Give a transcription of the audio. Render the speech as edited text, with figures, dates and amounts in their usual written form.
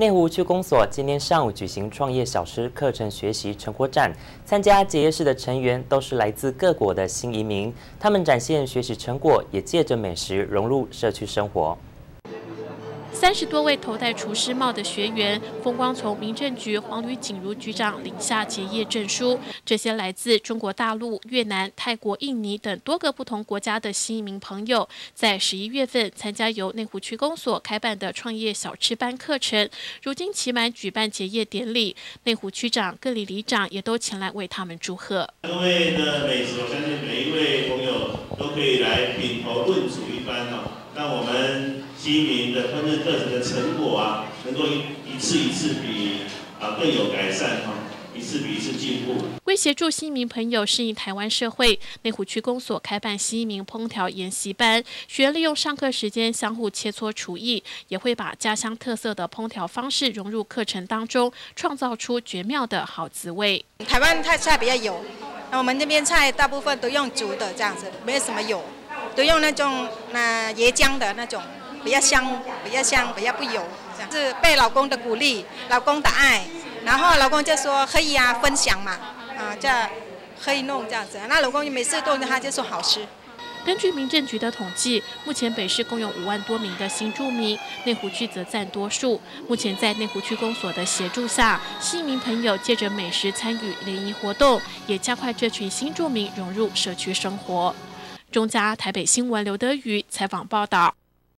内湖区公所今天上午举行创业小吃课程学习成果展，参加结业式的成员都是来自各国的新移民，他们展现学习成果，也借着美食融入社区生活。 30多位头戴厨师帽的学员，风光从民政局黄吕锦如局长领下结业证书。这些来自中国大陆、越南、泰国、印尼等多个不同国家的新移民朋友，在11月份参加由内湖区公所开办的创业小吃班课程。如今期满举办结业典礼，内湖区长、各里里长也都前来为他们祝贺。 各位的美食，我相信每一位朋友都可以来品头论足一番哦。 让我们新移民的烹饪课程的成果啊，能够一次一次比更有改善哈，一次比一次进步。 为协助新移民朋友适应台湾社会，内湖区公所开办新移民烹调研习班，学员利用上课时间相互切磋厨艺，也会把家乡特色的烹调方式融入课程当中，创造出绝妙的好滋味。 台湾菜比较油，那我们那边菜大部分都用煮的这样子，没有什么油。 都用那种椰浆的那种，比较香，比较不油，这样是被老公的鼓励，老公的爱，然后老公就说可以啊，分享嘛，这样可以弄这样子。那老公每次做他就说好吃。 根据民政局的统计，目前北市共有5万多名的新住民，内湖区则占多数。目前在内湖区公所的协助下，新移民朋友借着美食参与联谊活动，也加快这群新住民融入社区生活。中嘉台北新闻刘德宇采访报道。